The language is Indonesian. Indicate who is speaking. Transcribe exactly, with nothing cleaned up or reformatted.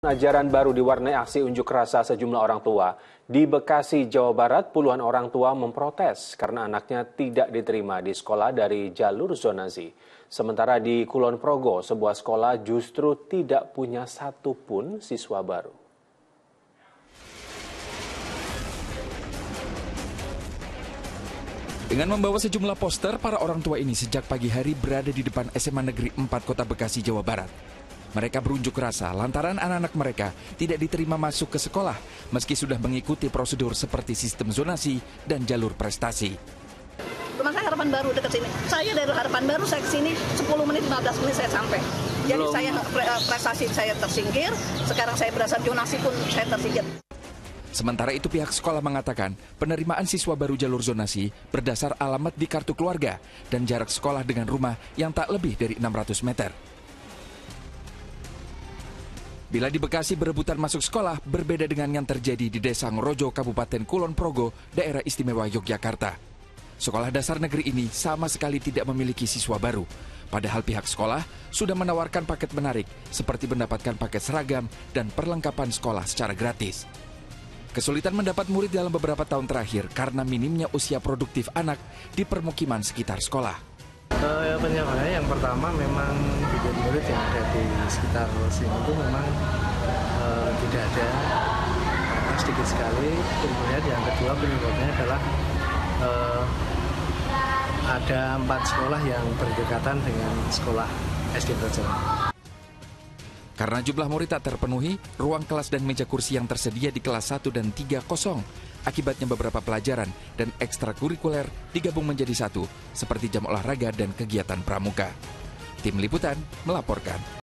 Speaker 1: Ajaran baru diwarnai aksi unjuk rasa sejumlah orang tua. Di Bekasi, Jawa Barat, puluhan orang tua memprotes karena anaknya tidak diterima di sekolah dari jalur zonasi. Sementara di Kulon Progo, sebuah sekolah justru tidak punya satupun siswa baru.
Speaker 2: Dengan membawa sejumlah poster, para orang tua ini sejak pagi hari berada di depan S M A Negeri empat Kota Bekasi, Jawa Barat. Mereka berunjuk rasa lantaran anak-anak mereka tidak diterima masuk ke sekolah meski sudah mengikuti prosedur seperti sistem zonasi dan jalur prestasi.
Speaker 3: Rumah saya Harapan Baru dekat sini. Saya dari Harapan Baru saya ke sini sepuluh menit lima belas menit saya sampai. Jadi Belum. saya prestasi saya tersingkir, sekarang saya berasa zonasi pun saya tersingkir.
Speaker 2: Sementara itu pihak sekolah mengatakan penerimaan siswa baru jalur zonasi berdasar alamat di kartu keluarga dan jarak sekolah dengan rumah yang tak lebih dari enam ratus meter. Bila di Bekasi berebutan masuk sekolah, berbeda dengan yang terjadi di Desa Ngorojo, Kabupaten Kulon Progo, Daerah Istimewa Yogyakarta. Sekolah dasar negeri ini sama sekali tidak memiliki siswa baru. Padahal pihak sekolah sudah menawarkan paket menarik seperti mendapatkan paket seragam dan perlengkapan sekolah secara gratis. Kesulitan mendapat murid dalam beberapa tahun terakhir karena minimnya usia produktif anak di permukiman sekitar sekolah.
Speaker 4: Uh, penyampaiannya yang pertama memang bibit murid yang ada di sekitar sini itu memang uh, tidak ada, uh, sedikit sekali. Kemudian yang kedua penyebabnya adalah uh, ada empat sekolah yang berdekatan dengan sekolah S D Brajawan.
Speaker 2: Karena jumlah murid tak terpenuhi, ruang kelas dan meja kursi yang tersedia di kelas satu dan tiga kosong. Akibatnya beberapa pelajaran dan ekstrakurikuler digabung menjadi satu, seperti jam olahraga dan kegiatan pramuka. Tim Liputan melaporkan.